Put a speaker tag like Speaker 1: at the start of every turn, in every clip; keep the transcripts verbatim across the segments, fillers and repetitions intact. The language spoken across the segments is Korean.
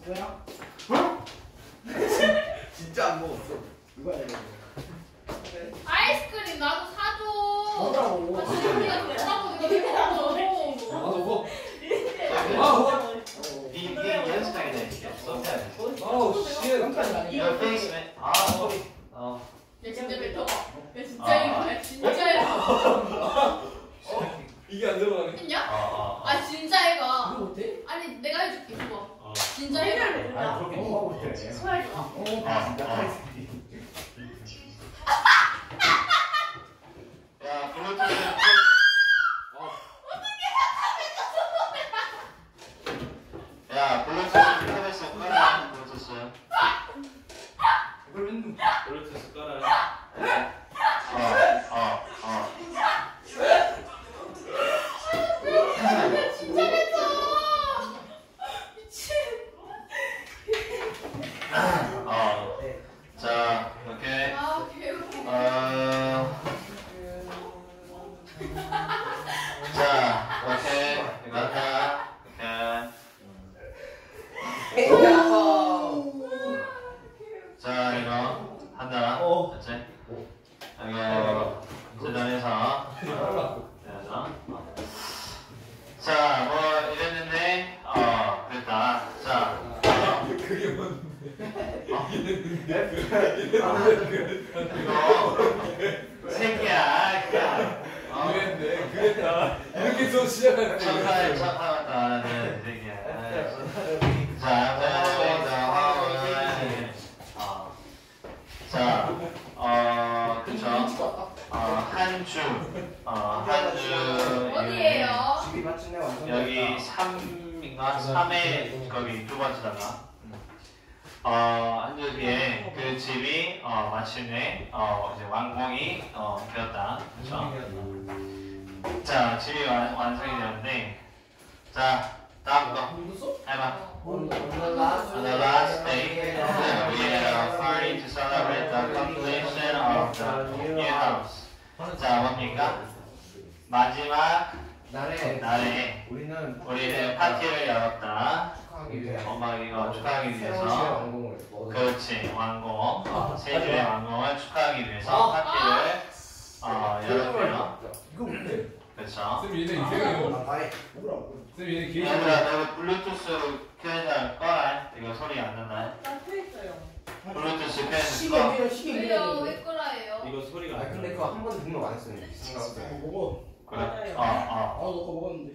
Speaker 1: 뭐야?
Speaker 2: 어? 진짜 안 먹었어.
Speaker 1: 누가 해야 돼?
Speaker 3: 아이스크림 나도 사줘.
Speaker 1: 뭐라고?
Speaker 3: 아, 진짜 우리가 됐다고 이거 됐다고.
Speaker 4: 나도 뭐?
Speaker 2: 아,
Speaker 5: 이 이게 연습하게 돼. 썸타임.
Speaker 4: 아우 씨.
Speaker 1: 깜짝이 아니야.
Speaker 5: Your face, man. 아, 소리. 어.
Speaker 3: 야 진짜 뱉어봐. 야 진짜 이거. 야 진짜 이거.
Speaker 4: 이게 안 들어가네.
Speaker 3: 했냐?
Speaker 5: 어, 어.
Speaker 3: 아 진짜 이거.
Speaker 1: 이거 못해?
Speaker 3: 아니 내가 해줄게 그거.
Speaker 5: 어.
Speaker 3: 진짜 해줄게.
Speaker 2: 아니 그렇게 먹어 못해.
Speaker 3: 소화해 줘.
Speaker 1: 어,
Speaker 5: 아,
Speaker 2: 진짜
Speaker 5: 아.
Speaker 2: 카이스티.
Speaker 5: 야, 블루투스. 야, 블루투스 켜면서 꺼라. 블루투스.
Speaker 2: 그러면
Speaker 5: 블루투스 꺼라. 어, 어, 어.
Speaker 3: 진짜 뱉어. 미친.
Speaker 5: 어. 자, 오케이.
Speaker 3: 아 개웃기네.
Speaker 5: 어. 자, 오케이. 이거 한다. 오케이. 자, 이거 한다.
Speaker 2: 어.
Speaker 5: 됐지? 이거 재단해서 해야죠. 자, 뭐 이랬는데, 어, 그랬다. 자,
Speaker 4: 그게 뭔데?
Speaker 5: 이거 새끼야, 그냥. 어,
Speaker 4: 그랬네. 그랬다. 이렇게 해서 시작하는
Speaker 5: 첫날 첫 나왔다, 네, 새끼야. 자, 그래서 화음은, 어, 자, 어, 그쵸. 어, 한 주, 어, 한 주.
Speaker 3: 어디에요?
Speaker 2: 집이 맞춘 애 완전.
Speaker 5: 여기 삼인가 삼에 거기 두 번째다가. 어, 한 주 뒤에 그 집이 어, 마침내 어, 이제 완공이 어, 되었다. 그렇죠? 자, 집이 완, 완성이 되었는데, 자, 다음 거 해봐.
Speaker 1: On the last
Speaker 5: On the last day, we had a party to celebrate the completion of the new house. 자, 뭡니까? 마지막
Speaker 2: 날에
Speaker 5: 날에
Speaker 2: 우리는
Speaker 5: 우리는 파티를 열었다.
Speaker 2: 축하하기 위해
Speaker 5: 엄마 이거 축하하기
Speaker 2: 새로운 집의
Speaker 5: 위해서.
Speaker 2: 완공을 먹었다.
Speaker 5: 그렇지, 완공. 어, 세주의 완공을 축하하기 위해서 파티를 어, 열었고요.
Speaker 2: 이거 뭔데?
Speaker 5: 그렇죠.
Speaker 4: 쌤 얘네 이상해요.
Speaker 2: 아, 아예.
Speaker 1: 뭐라고?
Speaker 4: 쌤 얘네 게임.
Speaker 5: 얘들아, 너 블루투스 켜야 꺼라. 이거 소리 안 난다.
Speaker 3: 나표 있어요.
Speaker 5: 블루투스 켜야
Speaker 1: 시계
Speaker 5: 꺼.
Speaker 1: 밀어 시계
Speaker 3: 왜요?
Speaker 1: 밀어.
Speaker 3: 왜 거라예요?
Speaker 5: 이거 소리가
Speaker 2: 아 근데 그거 한 번도 등록 안 했어요. 생각보다.
Speaker 1: 어, 먹어.
Speaker 5: 그래?
Speaker 3: 맞아요.
Speaker 5: 어, 어.
Speaker 1: 아, 너 그거 먹었는데.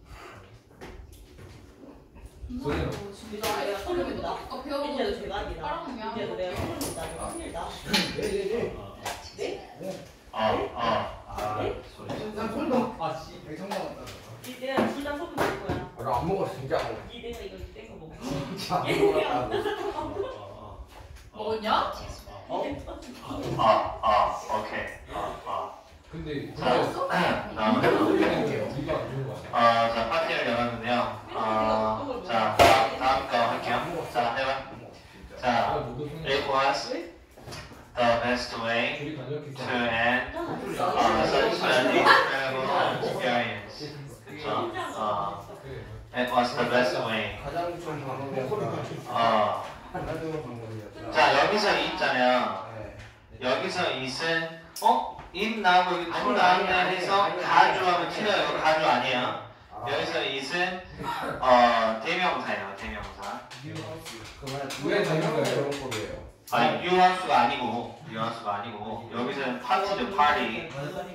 Speaker 4: 소리가.
Speaker 3: 진짜 얘가 소리 왜 똑똑똑 배워보는데
Speaker 6: 대박이다.
Speaker 3: 빨아먹냐?
Speaker 6: 이제 노래 소리다. 힘들다.
Speaker 1: 네, 네, 네.
Speaker 5: 어, 어. 아, 소리.
Speaker 1: 난 설마. 아, 씨. 백성 나왔다.
Speaker 6: 이때가 둘다 소금 먹을 거야.
Speaker 2: 아, 나안 먹었어 진짜 안 먹었어.
Speaker 6: 이때가 이거 땡거 먹고.
Speaker 2: 진짜 안 먹었다고.
Speaker 5: 어, 어.
Speaker 3: 먹었냐?
Speaker 5: 어, 어, 어, 오케이. 어, 어.
Speaker 4: 근데
Speaker 5: 자, 다음에.
Speaker 4: 해볼게요. 네가 안 좋은 거 아니야?
Speaker 5: 어, 자, 파티를 열었는데요. 어, 자, 다음, 다음 거 할게요. 자, 해봐. 자, it was the best way
Speaker 4: 둘이
Speaker 5: to
Speaker 4: 간략했어.
Speaker 5: end uh, such an incredible experience. 그쵸? 어, it was the best way.
Speaker 2: 가장 좋은 방법이었다.
Speaker 5: 어,
Speaker 2: 가장 좋은 방법이었다.
Speaker 5: 자, 여기서 이 있잖아요.
Speaker 2: 네.
Speaker 5: 여기서 it은, 어? it 나오고 이거 to 나왔네 해서 가주하면 틀려요. 이거 가주 아니에요. 여기서 it은, 어, 대명사예요. 대명사.
Speaker 2: 그러면
Speaker 4: 왜
Speaker 2: 두개
Speaker 4: 되는 거예요?
Speaker 2: 방법이에요.
Speaker 5: 아니, 유한수가 아니고, 유한수가 아니고, 여기서는 파티죠, 파티.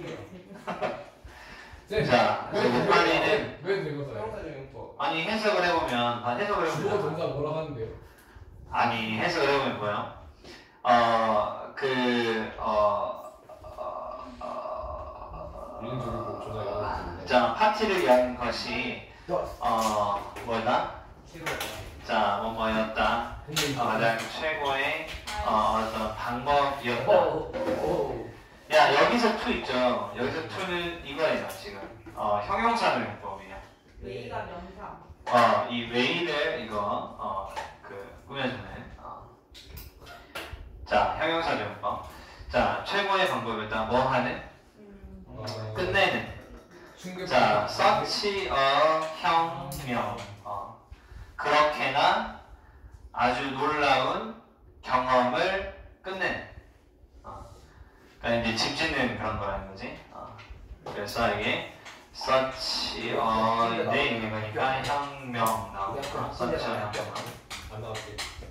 Speaker 4: 쌤.
Speaker 5: 자, 그리고 파티는,
Speaker 4: 왜 대거사예요?
Speaker 2: 형사적용법.
Speaker 5: 아니, 해석을 해보면, 아, 해석을
Speaker 4: 주어
Speaker 5: 해보면,
Speaker 4: 동사 뭐라 하는데요?
Speaker 5: 아니, 해석을 해보면 뭐요? 어, 그, 어, 어, 어,
Speaker 4: 이런 줄을 못 조사해요.
Speaker 5: 자, 파티를 연 것이, 어, 뭐다? 자, 뭐 뭐였다?
Speaker 4: 근데
Speaker 5: 어, 가장 최고의, 어, 어떤 방법이었다.
Speaker 2: 오.
Speaker 5: 야, 여기서 to 있죠? 여기서 to는 이거예요, 지금. 어, 형용사적용법이에요.
Speaker 6: 웨이가 명사.
Speaker 5: 어, 이 way를 이거, 어, 그, 꾸며주는, 어. 자, 형용사적용법. 자, 최고의 방법이었다. 뭐 하는?
Speaker 6: 음.
Speaker 4: 어,
Speaker 5: 끝내는.
Speaker 4: 충격.
Speaker 5: 자, such a 혁명. 어, 그렇게나, 아주 놀라운 경험을 끝낸. 어. 그러니까 이제 집 짓는 그런 거라는 거지. 어. 그래서 이게 such a day 이게 그러니까 혁명 나오고 such a 혁명.
Speaker 4: 안 나왔대.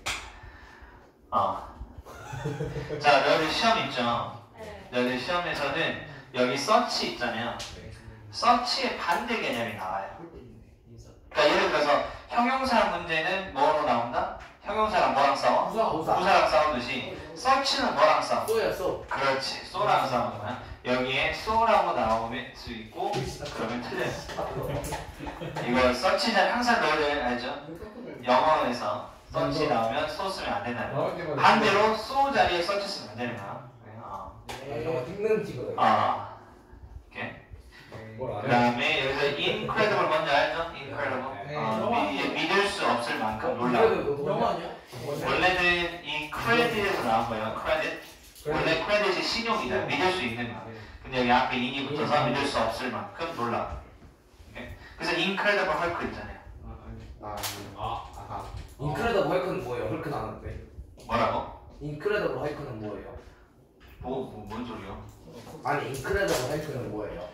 Speaker 5: 어. 자, 너희들 시험 있죠?
Speaker 6: 네.
Speaker 5: 너희들 시험에서는 여기 such 있잖아요. such의 반대 개념이 나와요. 그러니까 예를 들어서 형용사 문제는 뭐로 나온다? 형용사랑 뭐랑 싸워?
Speaker 1: 부사 부사.
Speaker 5: 부사랑 싸우듯이 such는 뭐랑 싸워?
Speaker 1: 쏘야 쏘.
Speaker 5: 그렇지, so랑 싸우는 거야. 여기에 so라고 나올 수 있고 그러면 틀려요. 이거 such는 항상 너희들 알죠? 영어에서 such 나오면 so 쓰면 안 된다는 거.
Speaker 4: 나올 때마다
Speaker 5: 반대로 so 자리에 such 쓰면 안 되는 거야. 어.
Speaker 2: 영어 찍는 찍어요.
Speaker 5: 아, 오케이.
Speaker 4: 뭘
Speaker 5: 그
Speaker 4: 안 해?
Speaker 5: 다음에 여기서 incredible 뭔지 알죠? incredible. 어, 미, 믿을 수 없을 만큼 놀라운.
Speaker 1: 영어 아니야?
Speaker 5: 원래는 이 credit에서 나온 거예요. credit. 원래 credit이 신용이다. 믿을 수 있는 거. 근데 여기 앞에 in이 붙어서 믿을 수 없을 만큼 놀라운. 오케이? 그래서 incredible 헐크 있잖아요.
Speaker 2: 아,
Speaker 4: 아, 아.
Speaker 2: 인크레더블 하이크는 뭐예요? 헐크 나는데.
Speaker 5: 뭐라고?
Speaker 2: 인크레더블 하이크는 뭐예요?
Speaker 5: 뭐, 뭐, 뭔 소리야?
Speaker 2: 아니 인크레더블 하이크는 뭐예요?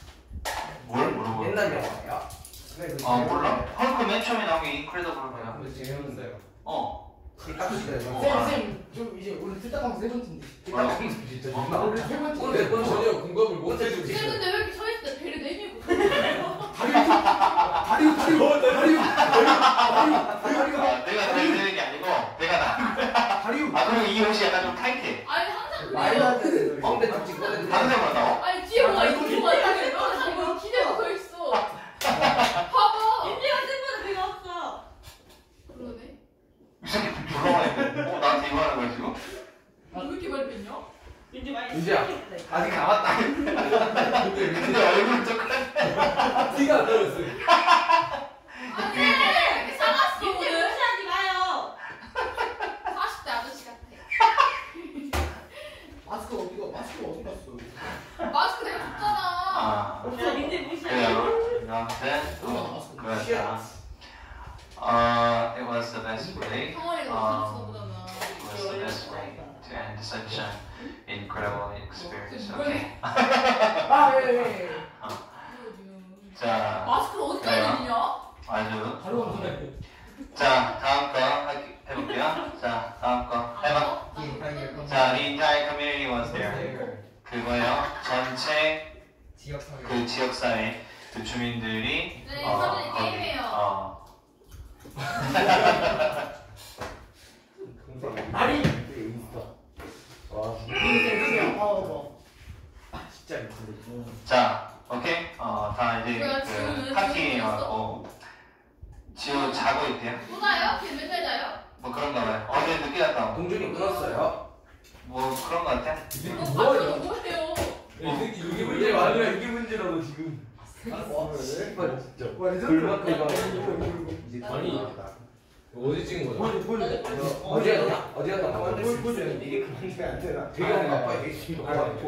Speaker 5: 뭘 물어보는 거야?
Speaker 2: 옛날 영화야.
Speaker 5: 아, 몰라? 헐크 맨 처음에 나온 게 incredible 헐크야.
Speaker 4: 근데 재미없어요.
Speaker 5: 어.
Speaker 2: 딱 시켜요.
Speaker 1: 쌤쌤좀 이제 우리 틀딱하면 세 번째인데.
Speaker 2: 딱 진짜 존나.
Speaker 1: 우리 세 번째.
Speaker 2: 오늘 몇 번째?
Speaker 4: 전혀 공감을 못 해주고
Speaker 3: 쌤
Speaker 4: 있어요.
Speaker 3: 근데 왜 이렇게 서 있을 때 배를 내밀고
Speaker 1: 다리 다리 다리 다리
Speaker 5: 아, 내가 잘 되는 게 아니고 내가 나.
Speaker 1: 다리
Speaker 5: 아, 그리고 이 옷이 약간 좀 타이트해.
Speaker 3: 아니 항상
Speaker 1: 말이
Speaker 3: 그래요.
Speaker 1: 안 되는
Speaker 2: 어, 근데 좀 찍거든.
Speaker 5: 다른 데보다 나와?
Speaker 3: 아니 뒤에 뭐가 있고 뭐가 있는데 너 항상 이거 기대고 서 있어. 봐봐.
Speaker 6: 인디가 쌤보다 배가 없어.
Speaker 3: 그러네.
Speaker 5: 이 새끼 좀 졸라가네. 어, 나한테 이거 하는 거야, 지금?
Speaker 3: 너 왜 이렇게 많이 뺐냐?
Speaker 6: 인디 많이
Speaker 2: 인디야.
Speaker 6: 시켰대.
Speaker 2: 아직 남았다.
Speaker 5: 근데 얼굴은 좀 그래.
Speaker 4: 티가 안 나왔어요.
Speaker 3: 아니 이렇게 사갔어
Speaker 6: 인디
Speaker 3: 오늘.
Speaker 6: 무시하지 마요.
Speaker 3: 사십 대 아저씨 같아.
Speaker 1: 마스크 어디가 마스크 어디 갔어?
Speaker 3: 마스크 내가 줬잖아.
Speaker 5: 아,
Speaker 6: 야 인디 무시하지
Speaker 5: 그래요. 아무튼, 어, 그랬다. 어, it was the best way.
Speaker 3: 성원이가
Speaker 5: 어,
Speaker 3: 못하는 거잖아.
Speaker 5: it was the best way to end such an incredible experience.
Speaker 3: 뭐야?
Speaker 5: Okay.
Speaker 1: 아예 예.
Speaker 5: 자,
Speaker 3: 마스크를 어디까지
Speaker 5: 그래요.
Speaker 3: 내냐?
Speaker 5: 아주.
Speaker 1: 바로 온다.
Speaker 5: 자, 다음 거 할- 해볼게요. 자, 다음 거 해봐. 자, the entire community was there. 그거요. 전체
Speaker 4: 지역사회.
Speaker 5: 그 지역사회 그 주민들이
Speaker 3: 네,
Speaker 5: 어,
Speaker 3: 사진이
Speaker 5: 거기,
Speaker 3: 게임해요.
Speaker 5: 어,
Speaker 1: 다리.
Speaker 2: 와,
Speaker 1: 인생 어
Speaker 2: 진짜 미친데.
Speaker 5: 자, 오케이. 어, 다 이제
Speaker 3: 뭐야,
Speaker 5: 그
Speaker 3: 지우는
Speaker 5: 파티
Speaker 3: 지우는
Speaker 5: 왔고 지우 자고 있대요.
Speaker 3: 또 자요? 걔 맨날 자요?
Speaker 5: 뭐 그런가 봐요. 어제 늦게 갔다 오고.
Speaker 2: 동준이 끊었어요.
Speaker 5: 뭐 그런 거 같아.
Speaker 4: 이 새끼
Speaker 3: 너
Speaker 4: 뭐야?
Speaker 3: 마스크 뭐예요?
Speaker 4: 이 새끼 이게
Speaker 2: 이게
Speaker 4: 문제
Speaker 2: 맞아.
Speaker 4: 맞아요.
Speaker 2: 이게 문제라고 지금.
Speaker 1: 와
Speaker 2: 씨발 진짜.
Speaker 1: 와 이제
Speaker 2: 불만 끄고.
Speaker 1: 이제
Speaker 4: 아니. 어디 찍은 거야?
Speaker 1: 보여 보여.
Speaker 2: 어디 갔냐? 어디 갔다
Speaker 1: 보
Speaker 2: 왔냐?
Speaker 1: 보여.
Speaker 2: 이게 그만이 안 되나? 되게 아파 이게 지금.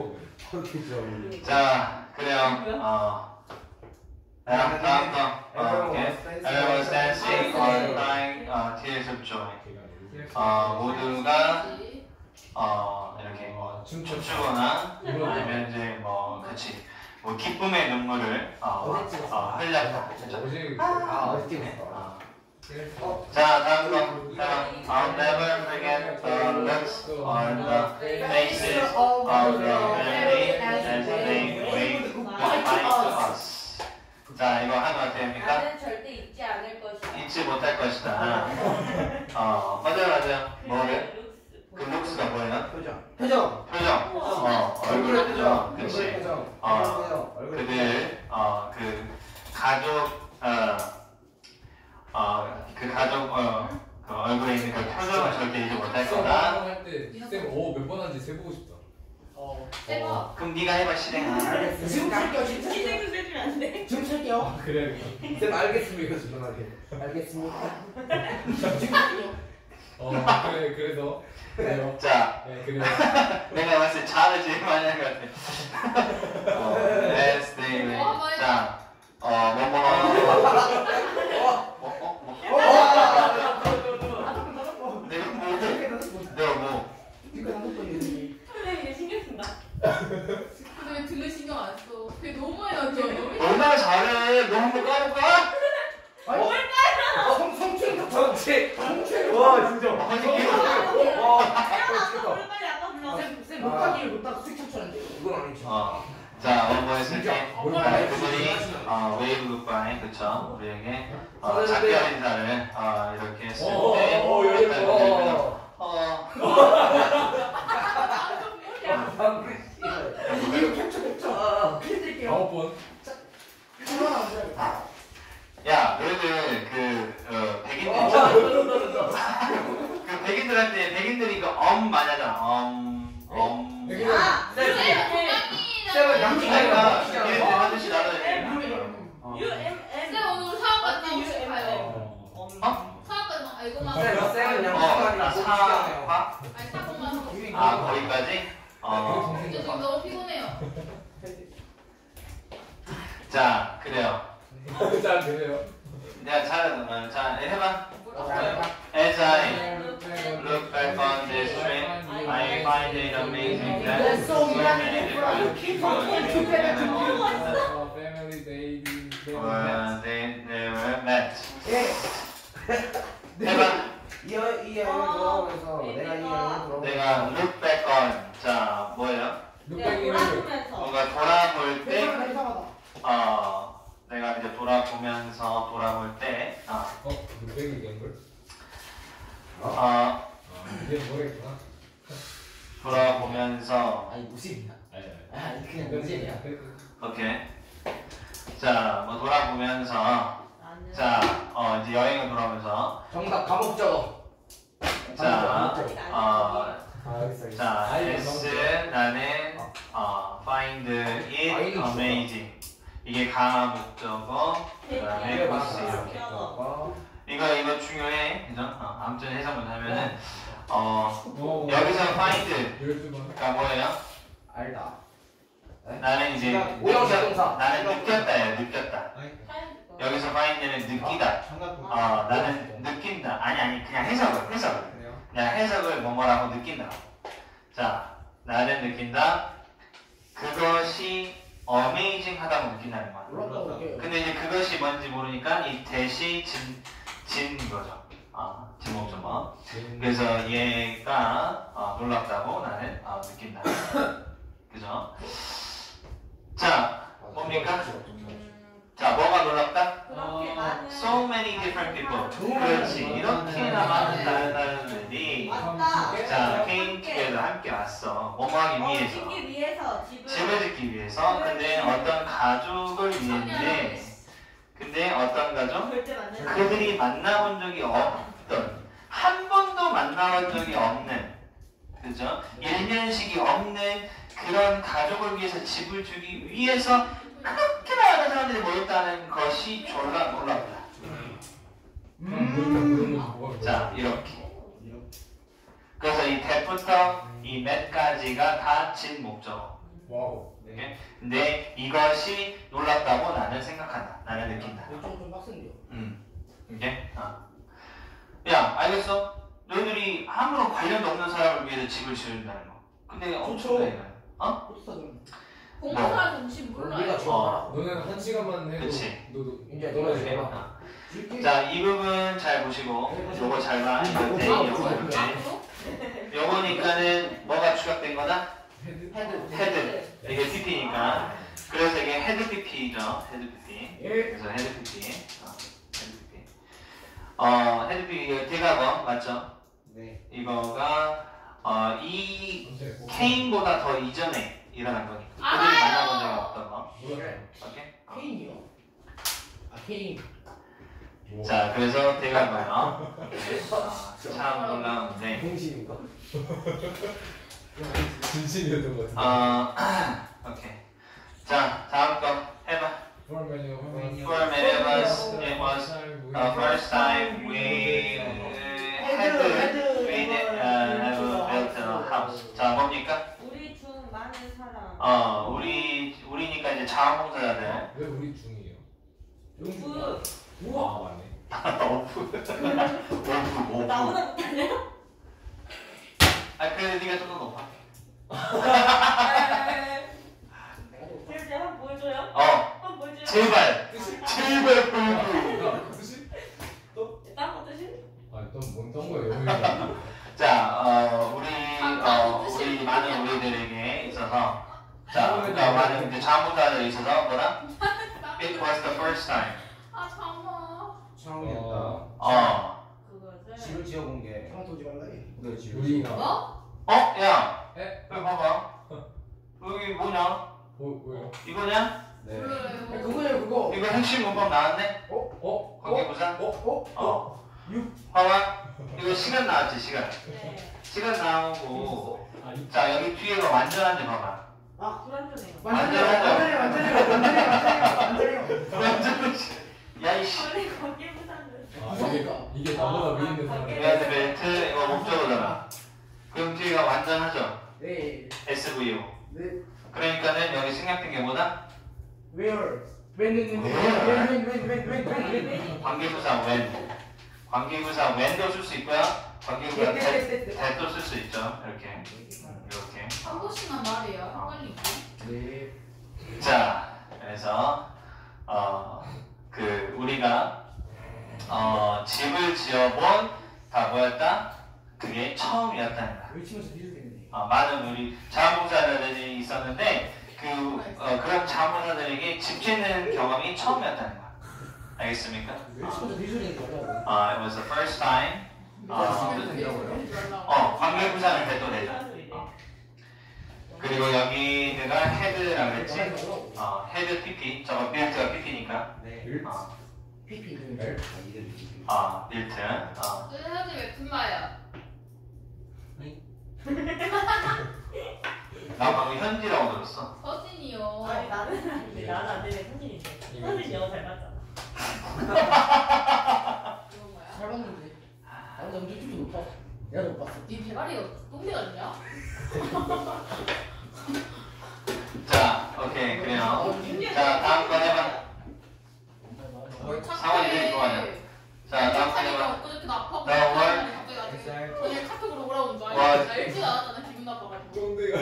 Speaker 5: 자, 그래요. 어. 자, 다음 거. 어, 오케이. Everyone was dancing or crying uh, tears of joy. 어, 모두가 어, 이렇게 뭐 춤추거나 아니면 이제 뭐 그치 뭐 기쁨의 눈물을 어, 어, 흘렸다. 그죠?
Speaker 4: 어제
Speaker 2: 아, 어디 찍었어?
Speaker 5: 어. 자, 다음 거. 자, I'll never forget the looks or the faces of the family as they waved goodbye to us. 자, 이거 하면 어떻게 됩니까?
Speaker 6: 나는 절대 잊지 않을 것이다.
Speaker 5: 잊지 못할 것이다. 어, 맞아요, 맞아요. 뭐를? 그 룩스가 뭐예요?
Speaker 2: 표정.
Speaker 1: 표정.
Speaker 5: 표정. 어, 얼굴의 표정. 그치.
Speaker 2: 표정.
Speaker 5: 어,
Speaker 2: 얼굴.
Speaker 5: 그들, 어, 그 가족, 어, 어, 그 가족, 어, 그 얼굴에 있는 그 표정을 절대 잊지 못할 거다.
Speaker 4: 할때쌤오몇 번 한지 세보고 싶다.
Speaker 1: 어.
Speaker 3: 대박.
Speaker 5: 그럼 네가 해봐, 실행아.
Speaker 1: 지금 찰게요 지금 찰게요.
Speaker 6: 희생도 세주면 안 돼.
Speaker 1: 지금 찰게요.
Speaker 4: 아 그래.
Speaker 2: 쌤 알겠습니까? 주문하게. 알겠습니까?
Speaker 4: 어 그래 그래서 그래요.
Speaker 5: 자,
Speaker 4: 네 그래요.
Speaker 5: 내가 봤을 때 잘을 제일 많이 한 것 같아. 어, yes, they will. 자, 어, 뭐뭐. 어, 어, 뭐.
Speaker 2: 제 와 진짜.
Speaker 5: 아니
Speaker 6: 태어나서
Speaker 2: 어.
Speaker 6: 물 빨리 아빠 불러.
Speaker 1: 쌤 못하기를 못하고 스틱 쳤는데.
Speaker 2: 이건 아니지.
Speaker 5: 어. 자, 원고 했을 때
Speaker 3: 엄마랑
Speaker 5: 아, 그분이 어, 웨이브 굿바이 그쵸? 우리에게 어, 작별 인사를 어, 이렇게 했을 때
Speaker 2: 어, 어,
Speaker 5: 약간
Speaker 2: 열려.
Speaker 5: 그러면서, 어,
Speaker 2: 아, 그래.
Speaker 1: 이거 캡처 캡처. 해드릴게요.
Speaker 4: 아홉 번.
Speaker 1: 하나 남자.
Speaker 5: 야, 너희들 그 어, 백인들 그 백인들한테 백인들이 그 엄 많이 하잖아. 엄, 엄.
Speaker 6: 아,
Speaker 2: 쌤,
Speaker 6: 쌤.
Speaker 2: 쌤은 양치가
Speaker 5: 그러니까
Speaker 2: 아니라
Speaker 5: 얘네들 하듯이 나도
Speaker 6: M,
Speaker 5: 이렇게.
Speaker 6: U, M, M.
Speaker 3: 쌤 오늘 사업까지 혹시 가요?
Speaker 4: 어.
Speaker 5: 어?
Speaker 3: 사업까지 알고만
Speaker 2: 쌤, 쌤은 양치가
Speaker 5: 어,
Speaker 2: 아니라
Speaker 5: 나 사과?
Speaker 3: 아니 사고만 하고
Speaker 5: 아, 거기까지? 어.
Speaker 3: 저 지금 너무 피곤해요.
Speaker 5: 자, 그래요.
Speaker 4: 자, 그래요.
Speaker 5: 내가 잘, 어, 자, 해봐. As I look back on this trip, I find it amazing that
Speaker 1: There's so
Speaker 5: so
Speaker 1: many
Speaker 5: many
Speaker 1: different
Speaker 5: different
Speaker 1: people
Speaker 5: people
Speaker 1: came together to do
Speaker 4: 어, family baby.
Speaker 5: uh, they never met.
Speaker 2: 예.
Speaker 5: 해봐.
Speaker 2: 이어 이어 그래서 내가 이어
Speaker 5: 내가 look back on. 자, 뭐예요?
Speaker 6: 내가
Speaker 4: 룩백이는
Speaker 6: 돌아보면서.
Speaker 5: 뭔가 돌아볼 때,
Speaker 1: 대사가 이상하다.
Speaker 5: 어, 내가 이제 돌아보면서 돌아볼 때, 어,
Speaker 4: 어, 룩백이 얘기한 걸?
Speaker 5: 어,
Speaker 4: 아, 이게 뭐랬구나.
Speaker 5: 돌아보면서,
Speaker 1: 아니 무심이야.
Speaker 4: 아니,
Speaker 1: 아니 그냥 무심이야.
Speaker 5: 오케이. 자, 뭐 돌아보면서,
Speaker 6: 나는.
Speaker 5: 자, 어, 이제 여행을 돌아오면서,
Speaker 2: 정답 감옥 적어.
Speaker 5: 자, 어,
Speaker 1: 아 알겠어. 알겠어.
Speaker 5: 자,
Speaker 1: 아니,
Speaker 5: S 나는 어, find it amazing. 이게 가목 목적어. 그다음에
Speaker 6: 대기.
Speaker 5: 보스 이렇게.
Speaker 6: 어.
Speaker 5: 이거 이거 중요해, 그죠? 어, 아무튼 해석 못하면은 어
Speaker 4: 어,
Speaker 5: 여기서 find
Speaker 4: 열두 번.
Speaker 5: 가 뭐예요?
Speaker 2: 알다.
Speaker 5: 나는 이제
Speaker 2: 오형사 동사.
Speaker 5: 나는 느꼈다예요, 느꼈다. 여기서 find는 느끼다. 어, 나는 느낀다. 아니 아니 그냥 해석을 해석을. 그냥 해석을 뭐뭐라고 느낀다. 자, 나는 느낀다. 그것이 어메이징하다고 느낀다는 거야.
Speaker 1: 올라가 볼게요.
Speaker 5: 근데 이제 그것이 뭔지 모르니까 이 대시 진, 진 거죠. 아, 제목적어. 그래서 얘가 어, 놀랍다고 나는 어, 느낀다. 그죠? 자, 뭡니까? 자, 뭐가 놀랍다?
Speaker 6: 그렇게 많은.
Speaker 5: So many different people. 그렇지. 이렇게나 많은 다른 사람들이
Speaker 6: 왔다.
Speaker 5: 자, came together 함께 왔어. 뭐뭐 하기
Speaker 6: 어,
Speaker 5: 위해서.
Speaker 6: 짓기 위해서 집을.
Speaker 5: 집을 짓기 위해서. 근데 어떤 가족을 위했는데, 근데 어떤 가족?
Speaker 6: 절대 만나지.
Speaker 5: 그들이 만나본 적이 없던, 한 번도 만나본 적이 없는, 그죠? 일면식이 없는 그런 가족을 위해서 집을 주기 위해서 그렇게 많은 사람들이 모였다는 것이 졸라 놀랍다.
Speaker 4: 음.
Speaker 5: 자, 이렇게. 그래서 이 that부터 이 that까지가 다 진 목적어.
Speaker 4: 와우.
Speaker 5: 오케이? 근데 이것이 놀랍다고 나는 생각한다. 나는 느낀다.
Speaker 1: 이쪽 좀 빡센데요.
Speaker 5: 음. 오케이? 어. 야, 알겠어? 너희들이 아무런 관련도 없는 사람을 위해서 집을 지은다는 거. 근데 엄청
Speaker 1: 좋죠.
Speaker 5: 이거야. 어?
Speaker 1: 포스터잖아.
Speaker 3: 공부사 정신
Speaker 2: 네가
Speaker 3: 몰라요.
Speaker 2: 좋아.
Speaker 4: 너는 한 시간만 해도
Speaker 5: 그치.
Speaker 4: 너도
Speaker 2: 이제
Speaker 4: 놀아야
Speaker 2: 너가
Speaker 4: 돼.
Speaker 2: 해봐.
Speaker 5: 자, 이 부분 잘 보시고 요거 잘 봐. 이거 돼, 요거 이렇게.
Speaker 3: 앞으로?
Speaker 5: 요거니까는 뭐가 추가된 거다?
Speaker 4: 헤드.
Speaker 1: 헤드.
Speaker 5: 헤드. 이게 피피니까. 그래서 이게 헤드 피피죠. 헤드 피피.
Speaker 1: 예.
Speaker 5: 그래서 헤드 피피. 어, 헤드 피피. 어, 헤드 피피 이거 대각어 맞죠?
Speaker 2: 네.
Speaker 5: 이거가 어, 이 케인보다 더 이전에 일어난 거니까. 그들이
Speaker 3: 알아요.
Speaker 5: 만나본 적이 없던 거.
Speaker 4: 몰라.
Speaker 5: 오케이? 어.
Speaker 1: 케인이요. 아 케인.
Speaker 5: 자, 그래서 대각어요. 어, 참 놀라운데.
Speaker 2: 공신인가?
Speaker 4: 진심이었던 것 같은데.
Speaker 5: 어, 오케이. 자, 다음 거 해봐.
Speaker 4: For many of us.
Speaker 5: For many of us, it was the first time we uh, had to we did, uh, have built a house. 자, 뭡니까?
Speaker 6: 우리 중 많은 사람.
Speaker 5: 어, 우리 우리니까 이제 자원봉사자들.
Speaker 4: 왜 우리 중이에요?
Speaker 6: 그
Speaker 4: 우와. 아, 맞네.
Speaker 5: 오프. 오프, 오프.
Speaker 6: 나보다 못하냐?
Speaker 5: 아, 그래, 네가 좀 더 높아.
Speaker 6: 그럼 제가 한번 보여줘요?
Speaker 5: 어,
Speaker 6: 한번 보여줘요?
Speaker 5: 제발, 제발 보여줘.
Speaker 4: 야, 그 뜻이?
Speaker 6: 딴거 뜻이?
Speaker 4: 아, 또뭔떤 거예요? 의미가.
Speaker 5: 자, 어, 우리 어, 우리 많은 우리들에게 있어서 자, 그러니까 많은 이제 자문자들에 있어서 뭐라? It was the first time.
Speaker 3: 아 잠아.
Speaker 2: 처음이었다.
Speaker 5: 어,
Speaker 6: 그거를
Speaker 2: 집을 지어본 게.
Speaker 1: 하나 도지 말라 해.
Speaker 2: 네, 집을.
Speaker 4: 우리가.
Speaker 3: 뭐?
Speaker 5: 어, 야,
Speaker 4: 에?
Speaker 5: 여기 봐봐. 여기 뭐냐?
Speaker 4: 뭐 뭐요?
Speaker 5: 이거냐?
Speaker 2: 네.
Speaker 3: 그래요.
Speaker 1: 그거예요 그거.
Speaker 5: 이거 핵심 문법 나왔네?
Speaker 4: 어?
Speaker 5: 관계부사?
Speaker 1: 어? 어?
Speaker 5: 어. 봐봐. 이거 시간 나왔지, 시간.
Speaker 6: 네.
Speaker 5: 시간 나오고.
Speaker 4: 아니.
Speaker 5: 자, 여기 뒤에가 완전한지 봐봐.
Speaker 6: 불완전해요.
Speaker 1: 완전해요. 완전해요. 완전해요. 완전해요. 완전해요.
Speaker 5: 완전. 야, 이씨.
Speaker 6: 원래 거기에 부산을.
Speaker 4: 아 이게 이게 나보다 위에 있는 사람.
Speaker 5: 그래야 벨트, 이거 목적어잖아. 그럼 뒤에가 완전하죠?
Speaker 1: 네.
Speaker 5: 에스브이오.
Speaker 1: 네.
Speaker 5: 그러니까는 여기 생략된 게 뭐다?
Speaker 1: Where? When? When? When? When? When? When? When? When? When?
Speaker 5: 관계부사 when. 관계부사 when도 쓸 수 있고요. 관계부사 that도 쓸 수 있죠. 이렇게. 이렇게.
Speaker 3: 한 번씩만 말이야. 빨리.
Speaker 1: 네.
Speaker 5: 자, 그래서 어, 그 우리가 어, 집을 지어본 다 뭐였다? 그게 처음이었다는 거야.
Speaker 1: 외치면서 뒤집겠네.
Speaker 5: 어, 많은 우리 자문사들이 있었는데 그 어, 그런 자문사들에게 집 짓는 경험이 처음이었다는 거야. 알겠습니까?
Speaker 1: 외치면서 뒤집는 거라고.
Speaker 5: 어, it was the first time. 어, 어 관계부사는 돼도 되죠. 어. 그리고 여기가 헤드라고 그랬지? 어, 헤드 피피. 저거 빌트가 피피니까.
Speaker 2: 네.
Speaker 5: 어,
Speaker 1: 피피.
Speaker 2: 아, 이름이.
Speaker 5: 어 빌트. 어.
Speaker 3: 해야지 왜 큰마야?
Speaker 5: 나 방금 현지라고 들었어.
Speaker 3: 서진이요.
Speaker 6: 아니 나는 아닌데 나는 안 되네 현진인데. 현진 영어 잘 맞잖아.
Speaker 3: 그런 거야?
Speaker 1: 잘 봤는데. 아, 나 엄청 좀 높아. 내가 못 봤어.
Speaker 3: 네 대가리가 똥개 같냐?
Speaker 5: 자, 오케이 그래요. 자, 다음 거 해봐.
Speaker 3: 뭘
Speaker 5: 상황이 왜
Speaker 3: 착해.
Speaker 5: 좋아하냐? 자, 다음 거 해봐.
Speaker 3: 엊그저께 나 아파고
Speaker 5: 나 월-
Speaker 3: 갑자기 나한테 저녁에 카톡으로 오라고 줄
Speaker 5: 월-
Speaker 3: 알았어. 나 일찍 안 왔잖아. 기분 나빠가지고.
Speaker 4: 꼰대가.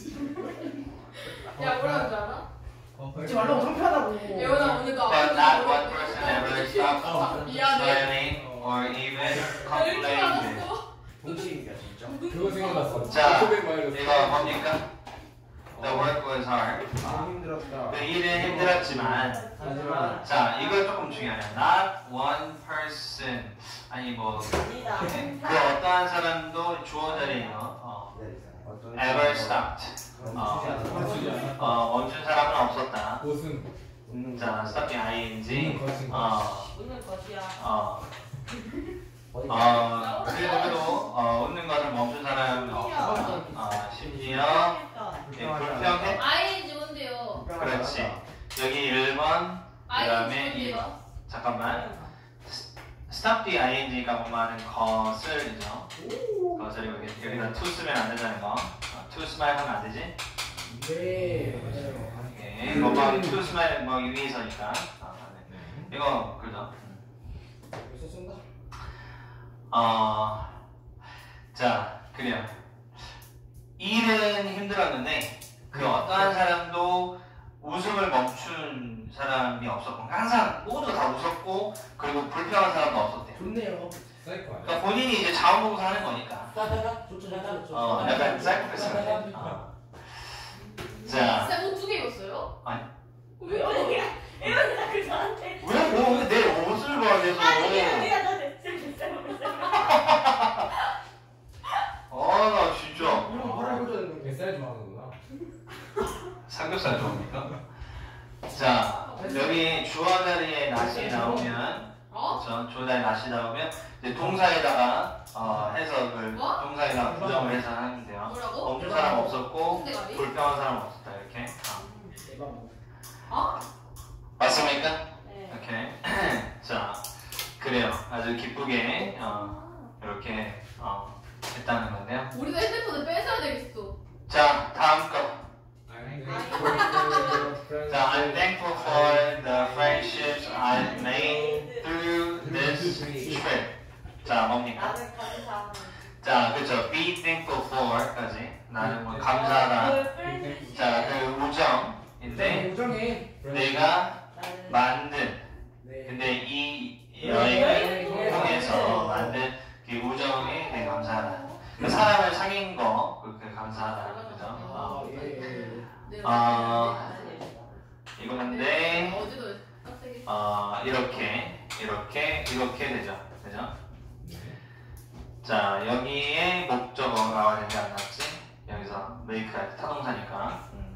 Speaker 3: 야 뭐라는 줄 알아?
Speaker 1: 웃지 말라고 창피하다고.
Speaker 3: 예원아 오늘 그
Speaker 5: But not
Speaker 3: 아픈
Speaker 5: one person ever stopped
Speaker 3: 미안해.
Speaker 5: smiling or even
Speaker 3: 나 일찍
Speaker 5: complaining.
Speaker 3: 알았어.
Speaker 2: 동식이가 진짜.
Speaker 4: 그거 생각났어.
Speaker 5: 자,
Speaker 4: 코백 마이너스.
Speaker 5: 이거 뭡니까? The work was hard.
Speaker 2: 아, 힘들었다.
Speaker 5: 그 일은 힘들었지만
Speaker 2: 하지만
Speaker 5: 자, 이거 조금 중요하네. Not one person. 아니 뭐 그
Speaker 6: 아니다.
Speaker 5: 어떠한 사람도 주어 자리에요. 어.
Speaker 2: 네, 어떤
Speaker 5: Ever stopped.
Speaker 2: 멈추지 않아.
Speaker 5: 어, 멈춘 사람은 없었다.
Speaker 4: 옷은
Speaker 2: 웃는
Speaker 5: 자,
Speaker 2: 거.
Speaker 5: stop이 ing.
Speaker 4: 웃는 것인
Speaker 5: 어,
Speaker 6: 웃는 것이야.
Speaker 5: 어,
Speaker 2: 어디
Speaker 5: 어, 그래도 어, 웃는 것을 멈춘 사람은 없었다. 어, 심지어 예, 불평해.
Speaker 3: 아이인지 뭔데요?
Speaker 5: 그렇지. 여기 일 번, 그 다음에
Speaker 3: 아이인지
Speaker 5: 이 번.
Speaker 3: 뭔데요?
Speaker 5: 잠깐만. stop the ing가 뭐하는 것을이죠. 것을 여기 여기다 to 쓰면 안 된다는 거. 어, to smile 하면 안 되지?
Speaker 1: 네. 맞아요.
Speaker 5: 오케이. 뭐, 뭐 to smile 뭐 위에서니까. 아, 네. 이거 그죠?
Speaker 1: 벌써 쓴다.
Speaker 5: 어, 자, 그래요. 일은 힘들었는데 그 어떠한 사람도 웃음을 멈춘 사람이 없었고 항상 모두 다 웃었고 그리고 불평한 사람도 없었대요.
Speaker 1: 좋네요.
Speaker 4: 사이코 아니야?
Speaker 5: 그러니까 본인이 이제 자원봉사 하는 거니까.
Speaker 1: 좋죠, 좋죠, 좋죠.
Speaker 5: 어, 약간 사이코패스 같아. 어. 자,
Speaker 3: 쌤 옷 두 개 입었어요?
Speaker 5: 아니.
Speaker 3: 왜?
Speaker 6: 이러니까 이러니까 그 저한테.
Speaker 5: 왜, 뭐, 왜 내 옷을 봐, 계속.
Speaker 6: 아니 내가 너한테 쌤 쌤.
Speaker 5: 아, 나 진짜.
Speaker 1: 이런 거 뭐라 해줘야 되는
Speaker 4: 이게 사이즈 많은구나.
Speaker 5: 삼겹살 좋습니까? 자, 여기 주어 자리에 낫이 나오면,
Speaker 3: 어?
Speaker 5: 그렇죠? 주어 자리에 낫이 나오면, 이제 동사에다가, 어, 해석을,
Speaker 3: 뭐?
Speaker 5: 동사에다가 부정을 해서 하는데요.
Speaker 3: 뭐라고?
Speaker 5: 멈춘 사람 없었고,
Speaker 3: 꼰대가리?
Speaker 5: 불평한 사람 없었다, 이렇게. 어.
Speaker 1: 대박.
Speaker 3: 어?
Speaker 5: 맞습니까?
Speaker 6: 네.
Speaker 5: 오케이. 자, 그래요. 아주 기쁘게, 어, 이렇게, 어, 했다는 건데요.
Speaker 3: 우리도 핸드폰을 뺏어야 되겠어.
Speaker 5: 자, 다음 거. 자, I'm thankful for the friendships I've made through this trip. 자, 뭡니까?
Speaker 6: 나를 감사하는.
Speaker 5: 자, 그쵸. Be thankful for까지. 나는 뭐 감사하다. 자, 그 우정인데
Speaker 1: 우정해.
Speaker 5: 내가 만든.
Speaker 1: 네.
Speaker 5: 근데 이 여행을 통해서 만든 그 사람을 사귄 거 그렇게 감사하다. 그죠? 어.
Speaker 1: 아, 예, 예.
Speaker 3: 네,
Speaker 5: 아.
Speaker 3: 네.
Speaker 5: 이건데
Speaker 3: 어제도 깜짝이.
Speaker 5: 어, 이렇게 이렇게 이렇게 되죠. 그죠? 자 여기에 목적어 나와야 되지 않았지? 여기서 make 할 때 타동사니까. 음.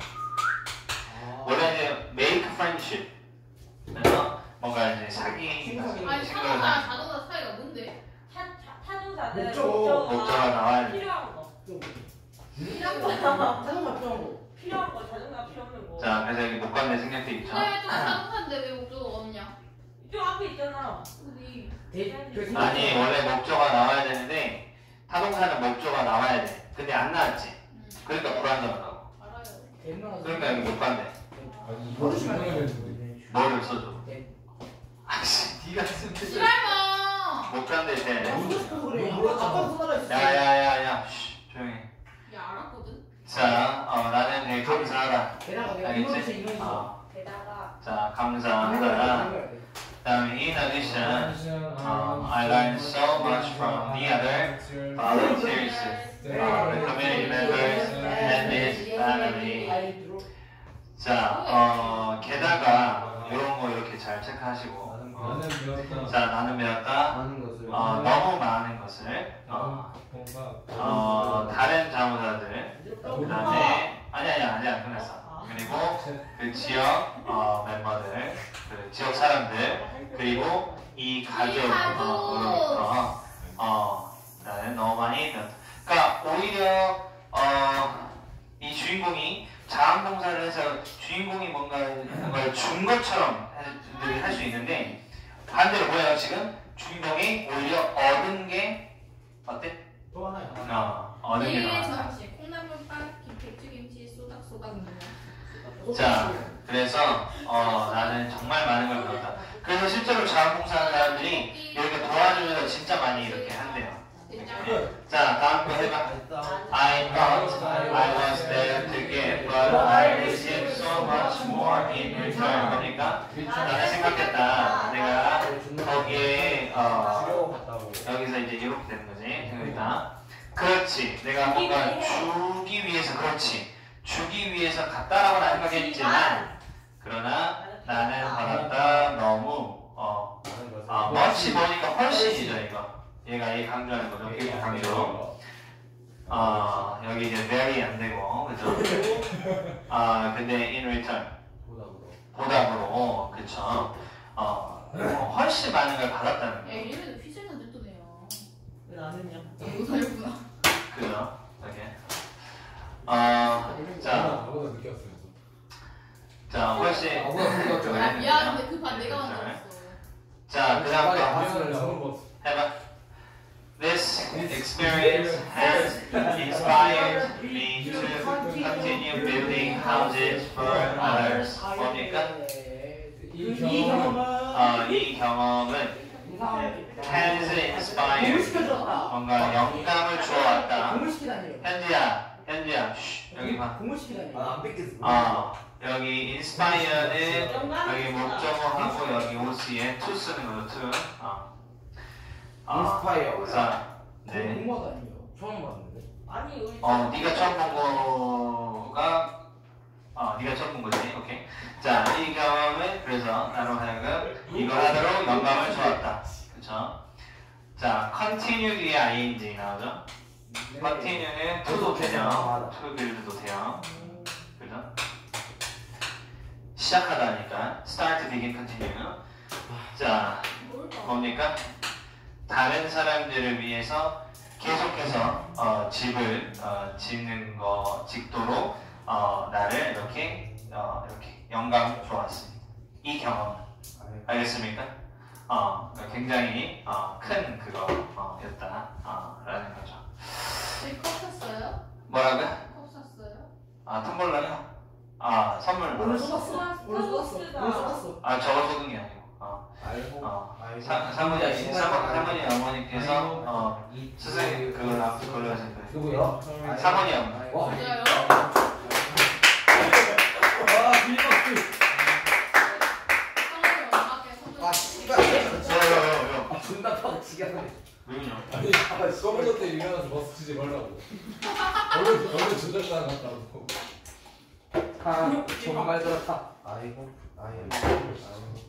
Speaker 5: 원래 이제 make friendship. 그래서 뭔가 이제 사귀
Speaker 3: 아니
Speaker 5: 친구를
Speaker 3: 자동차
Speaker 5: 사귀
Speaker 3: 자동차 차이가 뭔데?
Speaker 6: 타- 타- 타동사는
Speaker 1: 목적어.
Speaker 5: 목적어가 나와야 돼.
Speaker 6: 필요한 거.
Speaker 3: 필요한 거.
Speaker 1: 자동차 필요한 거.
Speaker 6: 필요한 거 자동차 필요 없는 거.
Speaker 5: 자 그래서 여기 목관내 생략돼 있죠.
Speaker 3: 근데 또 자동차인데 왜 목적어가 없냐?
Speaker 6: 저 앞에 있잖아.
Speaker 3: 우리
Speaker 1: 대- 그
Speaker 5: 아니 원래 목적어가 나와야 되는데 타동사는 목적어가 나와야 돼. 근데 안 나왔지.
Speaker 3: 음,
Speaker 5: 그러니까 불안정하다고.
Speaker 3: 알아요.
Speaker 1: 옛날에
Speaker 5: 그러니까 여기 목관내.
Speaker 4: 아니 이거
Speaker 1: 모르시면 안 돼요.
Speaker 4: 이거는
Speaker 5: 뭐를 써줘?
Speaker 1: 네.
Speaker 5: 아씨 네가 쓰면 되지.
Speaker 3: 지랄마.
Speaker 5: 목관내 때.
Speaker 1: 모르고 그래. 아까 소나라 했어.
Speaker 5: 야야야야. 조용히.
Speaker 3: 야 알았거든.
Speaker 5: 자, 어, 나는 되게 감사하다.
Speaker 1: 게다가 내가
Speaker 5: 알겠지?
Speaker 1: 이노리션 이노리션.
Speaker 5: 어,
Speaker 6: 게다가
Speaker 5: 자, 감사하다. 그다음에 in addition, um, I learned so much from the other volunteers, uh, the community members, and this family. 자, 어, 게다가 이런 거 이렇게 잘 체크하시고.
Speaker 4: 나는 배웠다.
Speaker 5: 자, 나는 배웠다.
Speaker 2: 많은 것을.
Speaker 5: 어, 너무 많은 것을. 어, 어, 다른 자문사들. 그다음에 아니 아니야 아니야 끝났어. 그리고 그 지역 어, 멤버들, 그 지역 사람들, 그리고 이 가족으로부터 어, 나는 너무 많이 배웠다. 그러니까 오히려 어, 이 주인공이 자항동사를 해서 주인공이 뭔가 걸 준 것처럼 할 수 있는데 반대로 뭐예요 지금? 주인공이 오히려 얻은 게 어때?
Speaker 1: 또 하나요.
Speaker 5: 어, 얻은 게
Speaker 3: 예,
Speaker 5: 나왔다.
Speaker 3: 잠시 콩나물빵, 김치김치, 쏘닥쏘닥 누나.
Speaker 5: 자, 그래서 어, 나는 정말 많은 걸 배웠다. 그래서 실제로 자원봉사하는 사람들이 이렇게 도와주면서 진짜 많이 이렇게 한대요. 자, 다음 거 해봐. I thought I was there to give, but I received so much more in return. 그러니까 나는 생각했다. 내가 거기에 어, 여기서 이제 이렇게 되는 거지. 생각했다. 그렇지. 내가 뭔가 주기 위해서 그렇지. 주기 위해서 갔다라고는 생각했지만 그러나 나는 받았다 너무 어, 어 멋이 보니까 훨씬이죠 이거. 얘가 얘 강조하는 거죠. 계속 강조. 어 여기 이제 very 안 되고 그죠? 아 근데 in return 보답으로 그쵸? 어 훨씬 많은 걸 받았다는
Speaker 3: 야
Speaker 5: 거.
Speaker 3: 이러면 피자는 냅두네요.
Speaker 6: 왜 나는요?
Speaker 3: 이거 다르구나.
Speaker 5: 그죠? 이렇게. 어 자,
Speaker 4: 나보다 느꼈어요.
Speaker 5: 자 훨씬.
Speaker 3: 야 미안한데 그 반 내가 만들었어.
Speaker 5: 자 그다음 거.
Speaker 4: 거.
Speaker 5: 해봐. This experience has inspired me to continue building houses for others. 뭡니까?
Speaker 1: 이 경험은
Speaker 5: 어, 이 경험은 has inspired 뭔가 영감을 주어왔다.
Speaker 1: 공부시키다니요.
Speaker 5: 현지야, 현지야, 쉬, 여기 봐.
Speaker 1: 공부시키다니요.
Speaker 2: 안 뺏겼어.
Speaker 5: 어, 여기 inspired는 여기 목적어하고 여기 오씨에 to 쓰는 거죠. to. 어. 어,
Speaker 2: 인스파이어.
Speaker 5: 자,
Speaker 1: 네.
Speaker 5: 네.
Speaker 1: 공부하다 아니에요.
Speaker 2: 처음 봤는데.
Speaker 6: 아니 우리
Speaker 5: 어, 네가 처음 본 거가 어, 네가 처음 본 거지. 오케이. 자, 이 경험은 그래서 나로 하여금 이걸 하도록 영감을 주었다. 그쵸? 자, continue 뒤에 ing 나오죠? continue는 to도 되죠? to build도 돼요. 그죠? 시작하다니까 start, begin, continue. 자, 뭡니까? 다른 사람들을 위해서 계속해서 어, 집을 어, 짓는 거 짓도록 어, 나를 이렇게 어, 이렇게 영감 주었습니다. 이 경험 알겠습니까? 어, 굉장히 어, 큰 그거 어, 였다 어, 라는 거죠.
Speaker 3: 우리 컵 샀어요?
Speaker 5: 뭐라고요?
Speaker 3: 컵 샀어요?
Speaker 5: 아 텀블러요? 아 선물
Speaker 1: 오늘
Speaker 5: 받았어.
Speaker 1: 쏟았어. 오늘 쏟았어. 오늘 쏟았어.
Speaker 5: 아 저거 쏟은 게 아니고 어,
Speaker 2: 알고.
Speaker 5: 어,
Speaker 2: 알고.
Speaker 5: 사, 사모님 사모, 사모님 어머니께서 어, 선생님 그걸 나 그걸로 하신 거예요.
Speaker 2: 누구요?
Speaker 5: 사모님 어머니.
Speaker 2: 와.
Speaker 3: 맞아요.
Speaker 2: 와, 빌박스.
Speaker 3: 사모님 엄마께 선물.
Speaker 2: 아, 씨발.
Speaker 5: 요요요요.
Speaker 2: 존나 빡치게 하네.
Speaker 5: 왜요?
Speaker 4: 아니 서브저 때 일어나서 버스 치지 말라고. 원래 원래 조작당 같다고.
Speaker 2: 아 정말 그렇다. 아이고 아이고 아이고.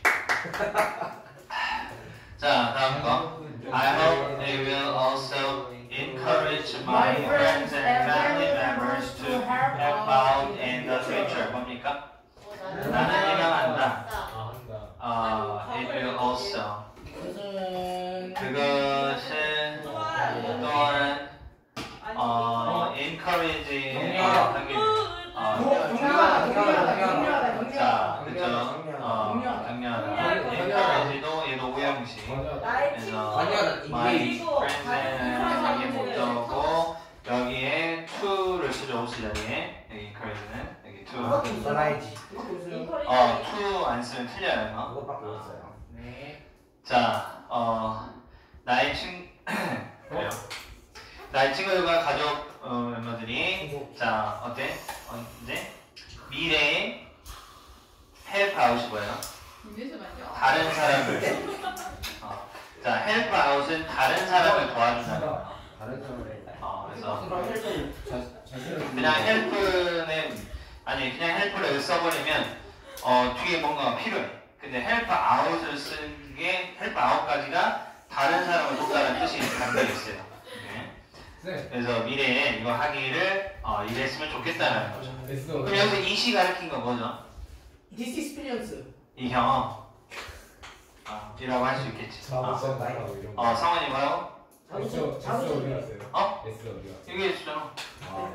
Speaker 5: 자 다음 거. I hope they will also encourage my friends and family members to help out in the future. 뭡니까? 나는 희망한다.
Speaker 4: 아 한다.
Speaker 5: 어, it will also.
Speaker 1: 그것은
Speaker 5: 그것은 또한 어, encourage
Speaker 2: 격려하다.
Speaker 5: 하기. 어,
Speaker 1: 격려하다 격려하다 격려하다
Speaker 5: 자,
Speaker 1: 격려하다
Speaker 5: 그쵸? 어, 격려하다.
Speaker 6: 격려하다.
Speaker 5: encourage도 얘도 오형식.
Speaker 6: 나의
Speaker 5: 그래서
Speaker 6: 친구.
Speaker 2: 관여하다.
Speaker 5: my
Speaker 2: engage.
Speaker 5: friends and 이게 목적어고 여기에 to를 쓰죠. 혹시 자리에 여기 encourage는 여기 to.
Speaker 2: 써놔야지.
Speaker 5: 어, to 안 쓰면 틀려요. 이거.
Speaker 2: 그것밖에 없어요.
Speaker 1: 네.
Speaker 5: 자, 어, 나의 친 그래요. 나의 친구들과 가족 어, 멤버들이 자 어때? 어, 이제 미래에 help out이 뭐예요?
Speaker 3: 인내서 맞죠?
Speaker 5: 다른 사람을 어, 자 help out은 다른 사람을 도와준다는 거예요.
Speaker 2: 다른 사람을.
Speaker 5: 어, 그래서
Speaker 1: 그럼 헬프 자신을
Speaker 5: 그냥 help는 아니 그냥 help를 써버리면 어, 뒤에 뭔가 필요해. 근데 help out을 쓴 게 help out까지가 다른 사람을 돕다는 뜻이 담겨 있어요. 네.
Speaker 4: 네.
Speaker 5: 그래서 미래에 이거 하기를 어, 이랬으면 좋겠다는 거죠.
Speaker 4: S
Speaker 5: 그럼 여기서 이시 가르친 건 뭐죠?
Speaker 1: This experience
Speaker 5: 이 경험 어, 이라고 할 수 있겠지.
Speaker 4: 자부
Speaker 5: 어,
Speaker 4: 센터라고 이런 거.
Speaker 5: 어 성원이 뭐라고?
Speaker 4: 자부 자부 어디 갔어요?
Speaker 5: 어?
Speaker 4: S 어디 갔어요?
Speaker 5: 여기 해주잖아.
Speaker 4: 아.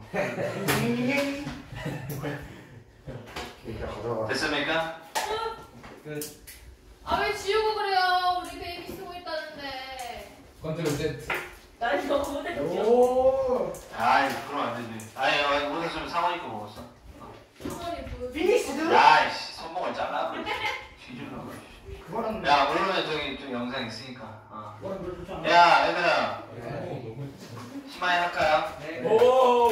Speaker 2: 그러니까 어려워.
Speaker 5: 됐습니까?
Speaker 2: 끝.
Speaker 3: 아 왜 지우고 그래요? 우리 베이비 쓰고 있다는데.
Speaker 4: 컨트롤 Z.
Speaker 6: 나 이거 못했죠.
Speaker 1: 오
Speaker 5: 아이 그러면 안 되지. 아니 어, 오늘 좀 상원이 거 먹었어.
Speaker 3: 성원이 그.
Speaker 1: 피닉스드
Speaker 5: 야이씨 손목을 잘라. 뒤질러.
Speaker 1: 그거는
Speaker 5: 야 모르면 저기 좀 영상 있으니까. 어.
Speaker 1: 그거는 별로 좋지 않아.
Speaker 5: 야 얘들아
Speaker 4: 너무
Speaker 5: 심하게 할까요?
Speaker 2: 네.
Speaker 4: 오.